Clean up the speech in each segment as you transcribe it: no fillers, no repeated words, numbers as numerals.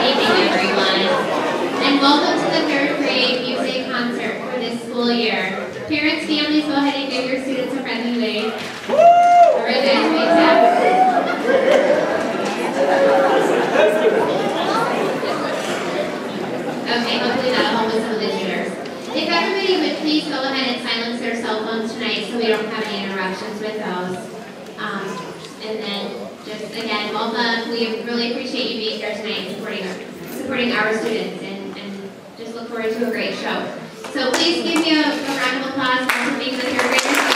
evening, everyone. And welcome to the third grade music concert for this school year. Parents, families, go ahead and give your students a friendly wave. All right, guys, wave tap. Okay, hopefully that'll help with some of the jitters. If everybody would please go ahead and silence their cell phones tonight so we don't have any interruptions with those. And then, just again, welcome. We really appreciate you being here tonight, supporting our students, and just look forward to a great show. So please give me a round of applause for being with your great students.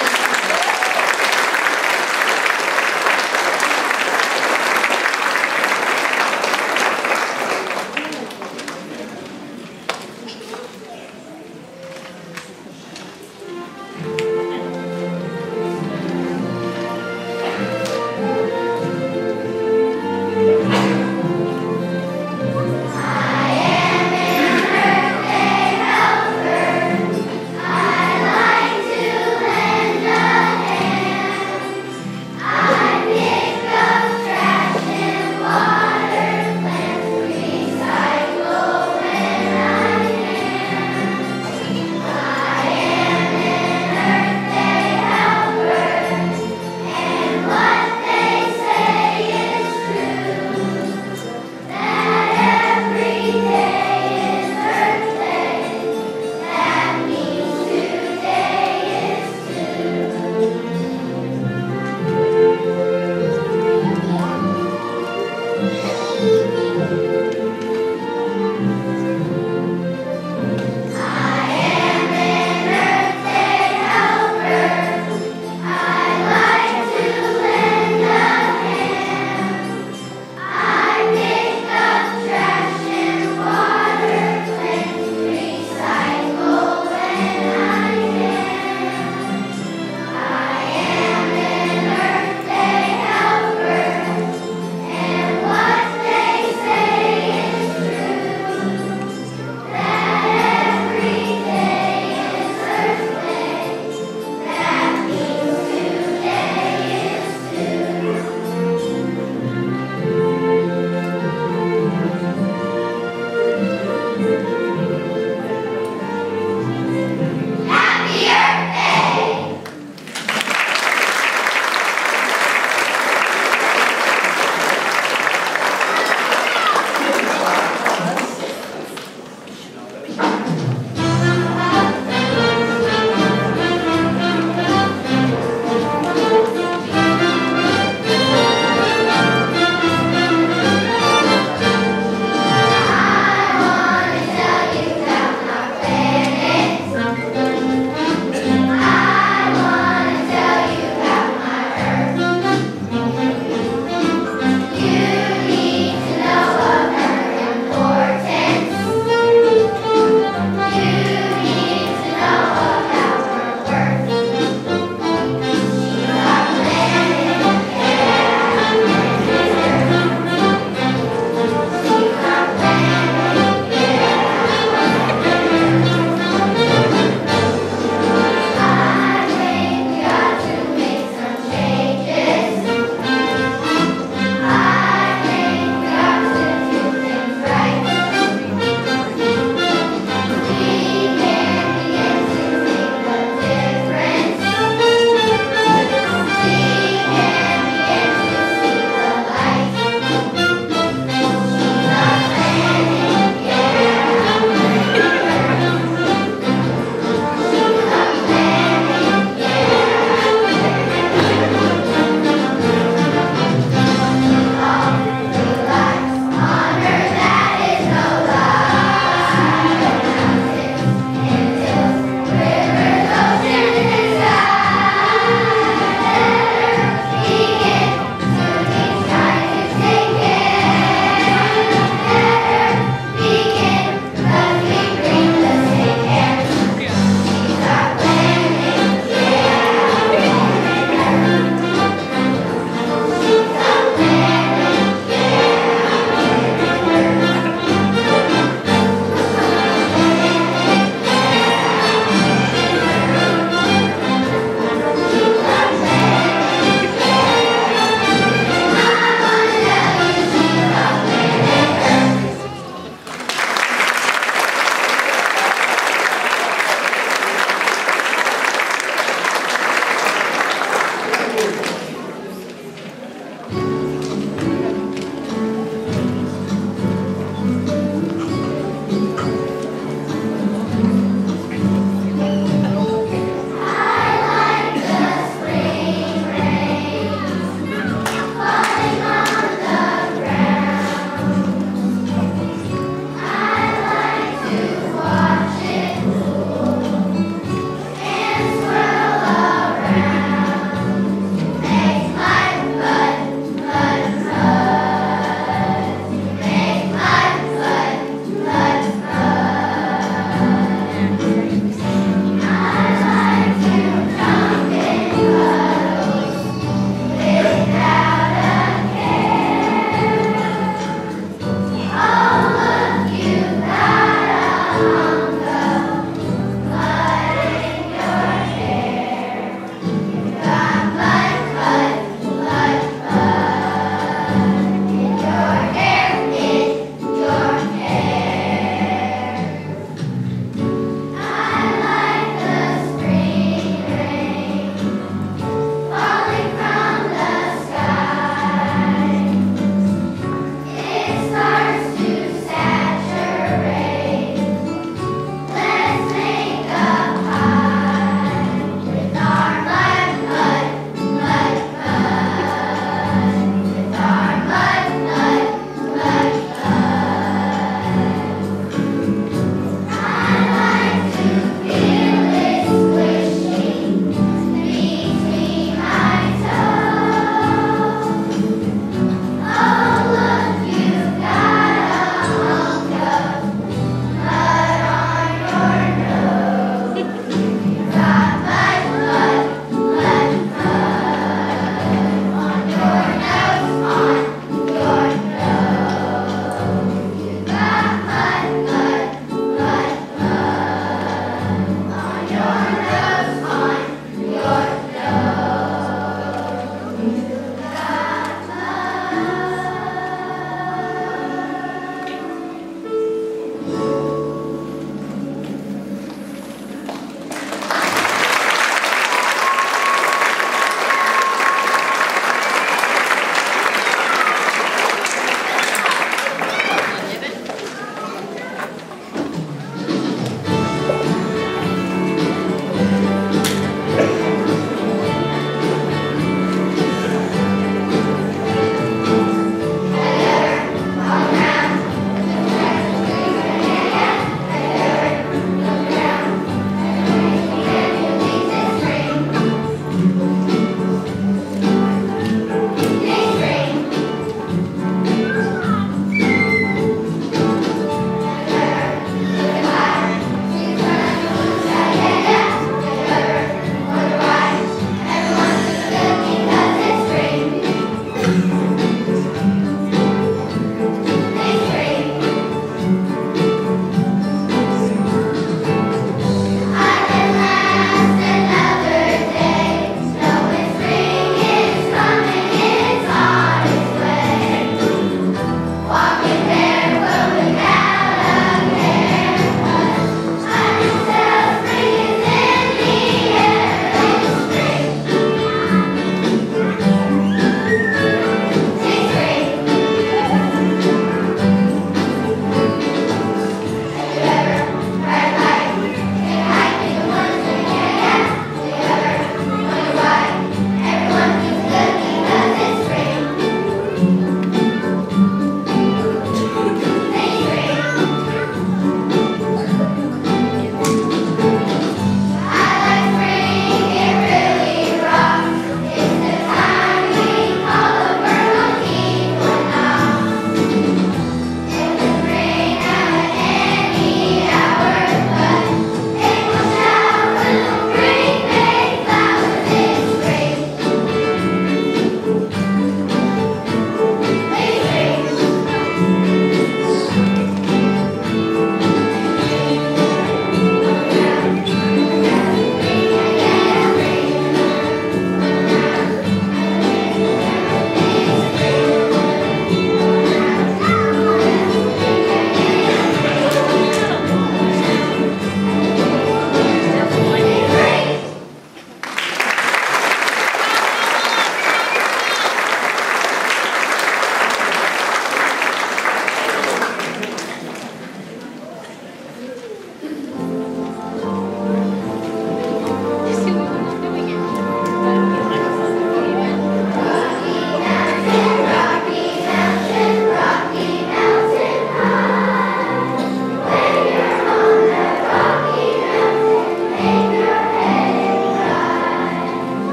I like to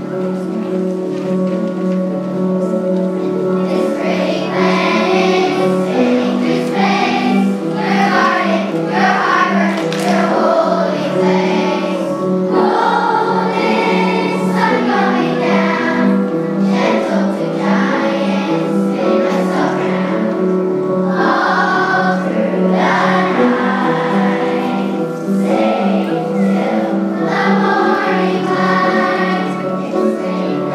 Thank you.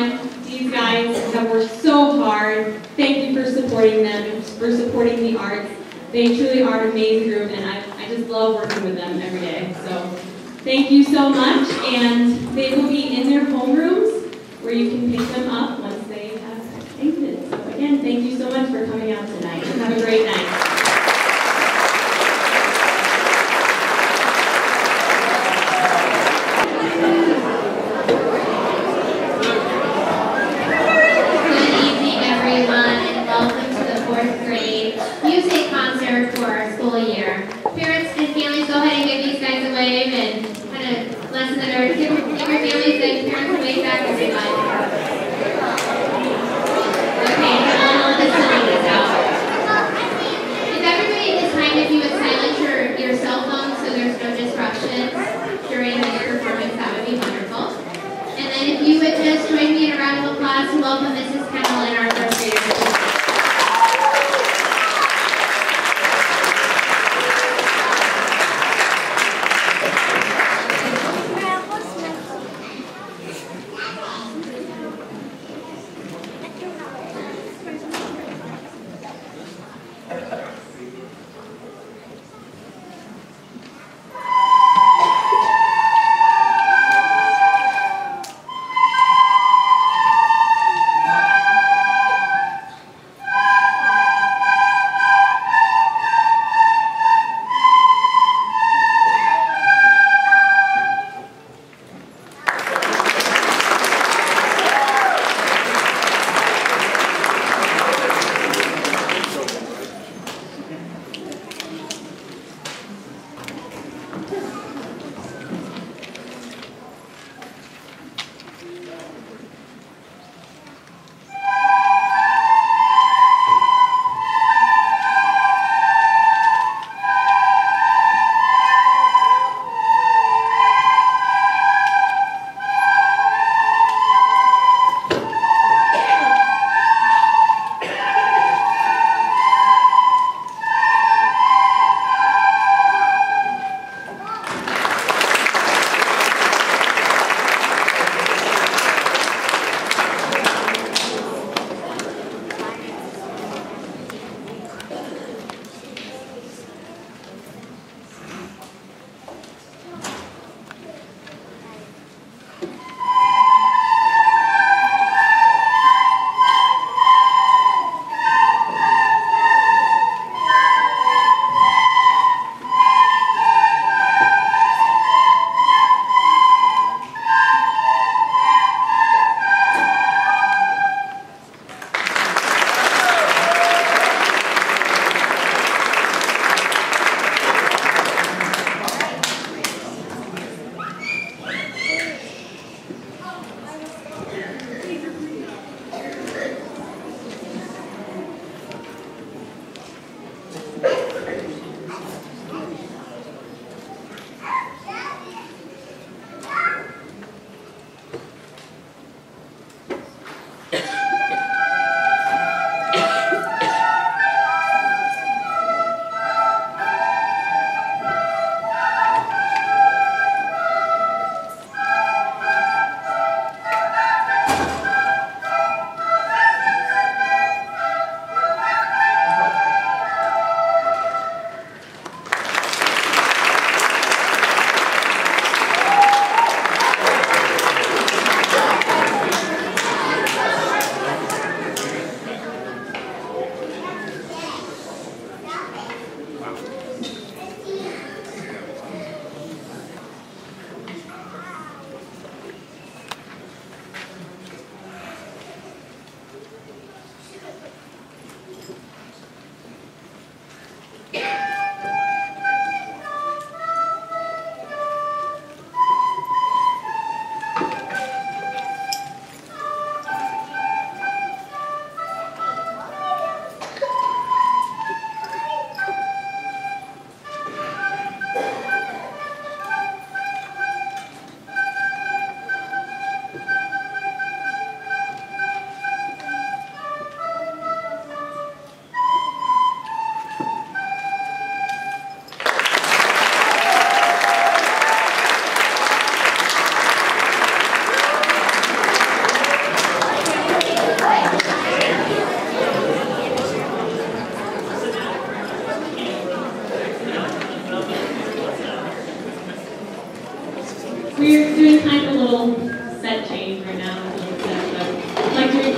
on. These guys have worked so hard. Thank you for supporting them, for supporting the arts. They truly are an amazing group, and I just love working with them every day. So thank you so much, and they will be in their homerooms where you can pick them up once they have exited. So again, thank you so much for coming out tonight. Have a great night. For our school year. Parents and families, go ahead and give these guys a wave and kind of lessen the nerves. Give your families and parents a wave back as they like. Okay, I'll let the silliness out.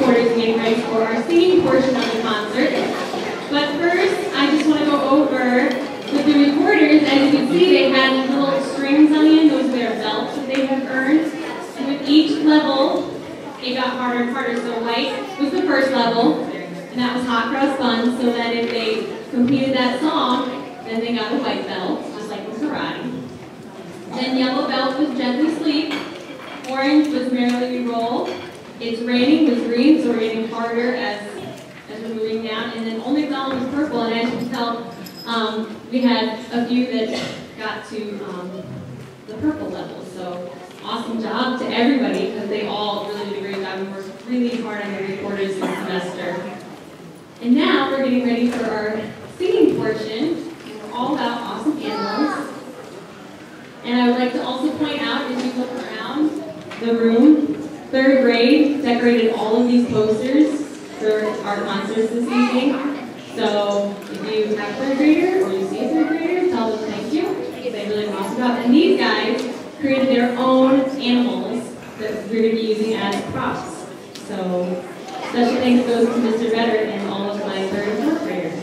reporters and getting ready for our singing portion of the concert. But first, I just want to go over with the reporters. As you can see, they had little strings on the end. Those are their belts that they have earned. And with each level, it got harder and harder. So white was the first level, and that was hot cross buns, so that if they completed that song, then they got a white belt, just like in karate. Then yellow belt was gently sleep. Orange was merrily we roll. It's raining was green, so we're getting harder as we're moving down. And then only belt was purple, and as you can tell, we had a few that got to the purple level. So awesome job to everybody, because they all really did a great job and worked really hard on their reporters this semester. And now we're getting ready for our singing portion. We're all about awesome animals. And I would like to also point out, as you look around the room, 3rd grade decorated all of these posters for our concerts this evening. So if you have a 3rd grader or you see a 3rd grader, tell them thank you. They really did an awesome job. And these guys created their own animals that we're going to be using as props. So special thanks goes to Mr. Vetter and all of my 3rd and 4th graders.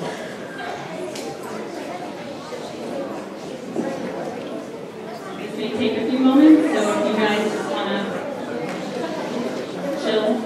This may take a few moments, so if you guys just want to chill.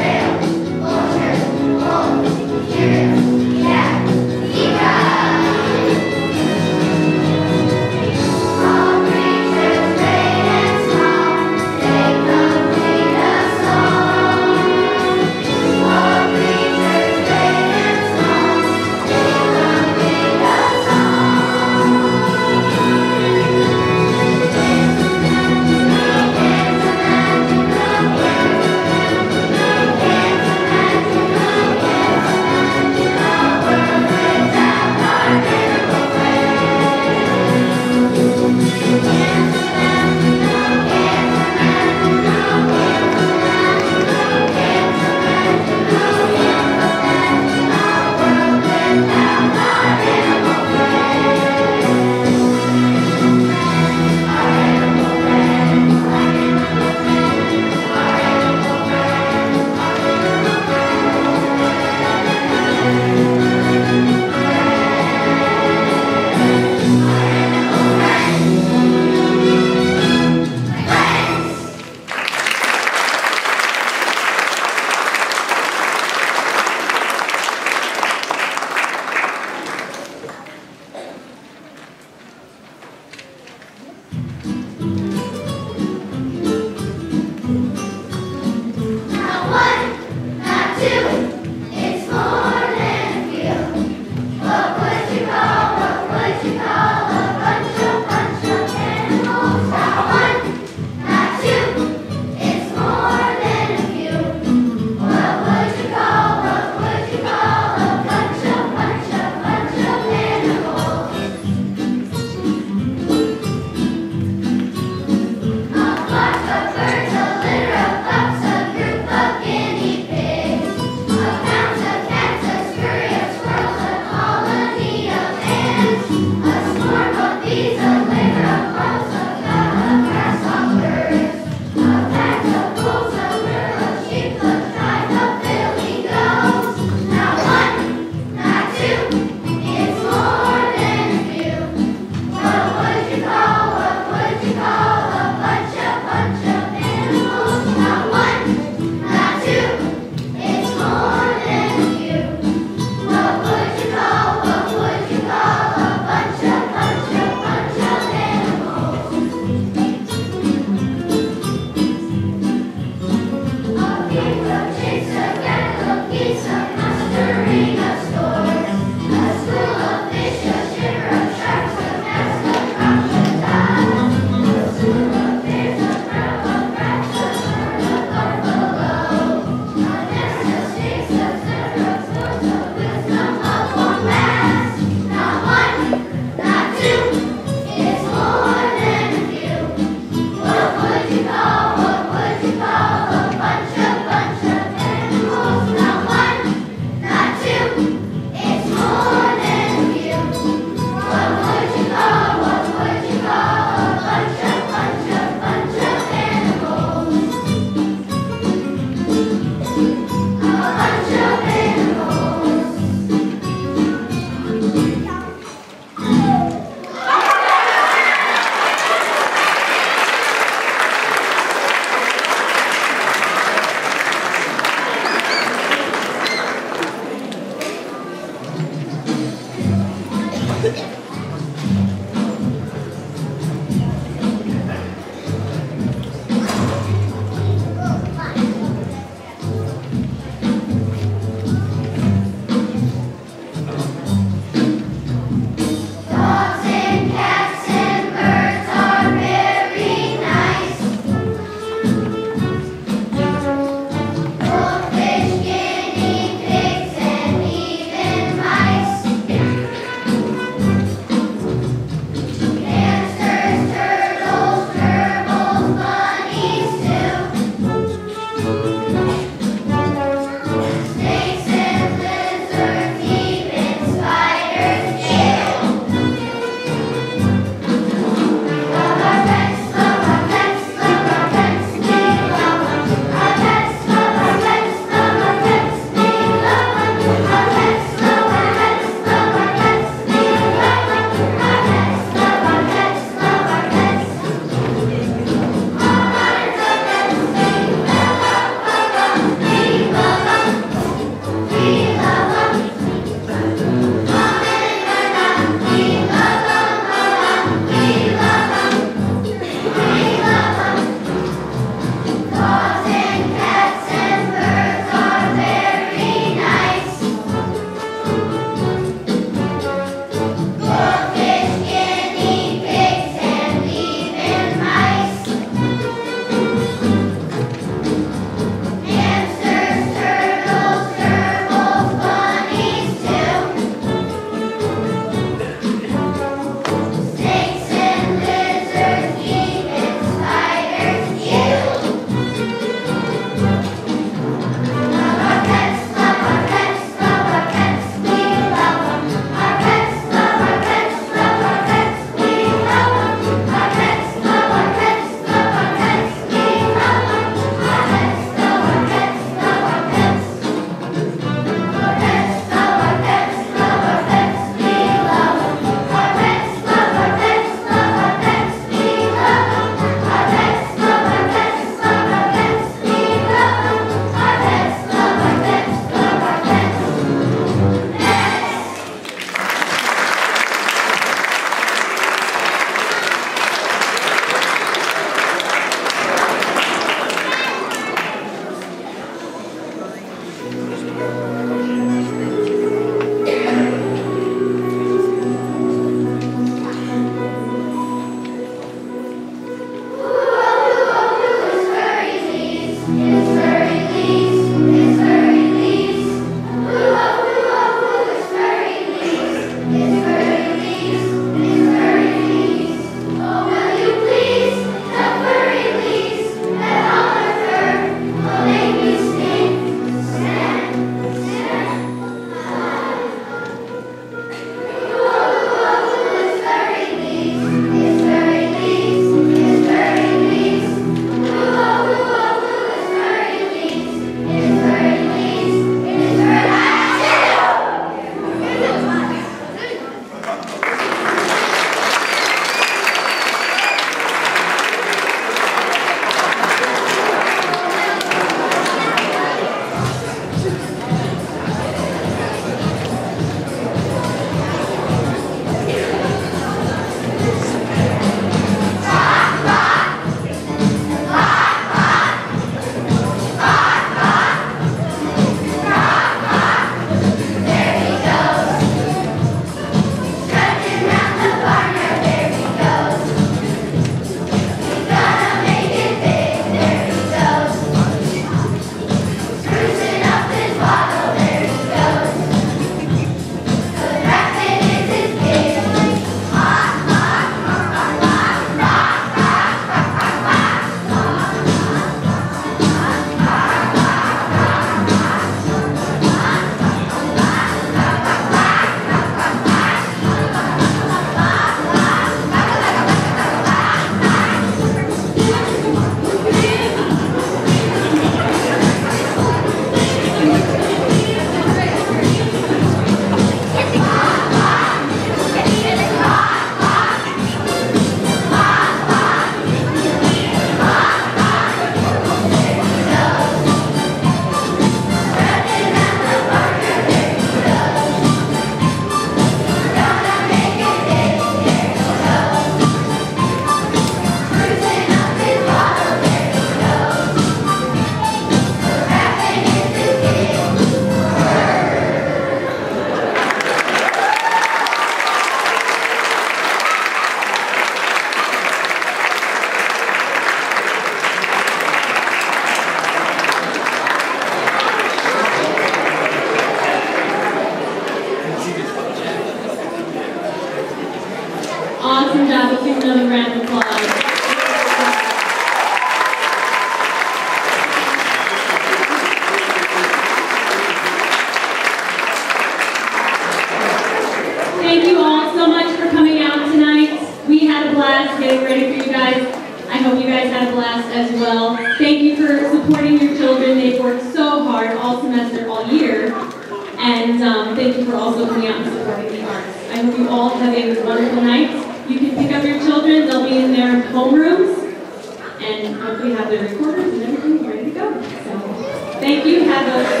guys had a blast as well. Thank you for supporting your children. They've worked so hard all semester, all year. And thank you for also coming out and supporting the arts. I hope you all have a wonderful night. You can pick up your children. They'll be in their homerooms. And hopefully have their recorders and everything ready to go. So thank you. Have a